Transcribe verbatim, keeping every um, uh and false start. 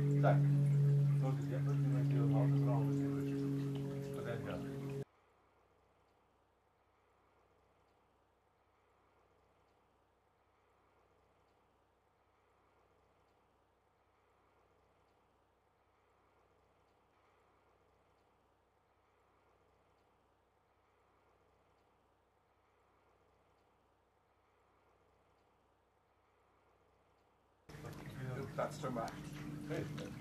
Zack. So gesehen wird die hier raus und raus. So der hier. Platz zum Macht.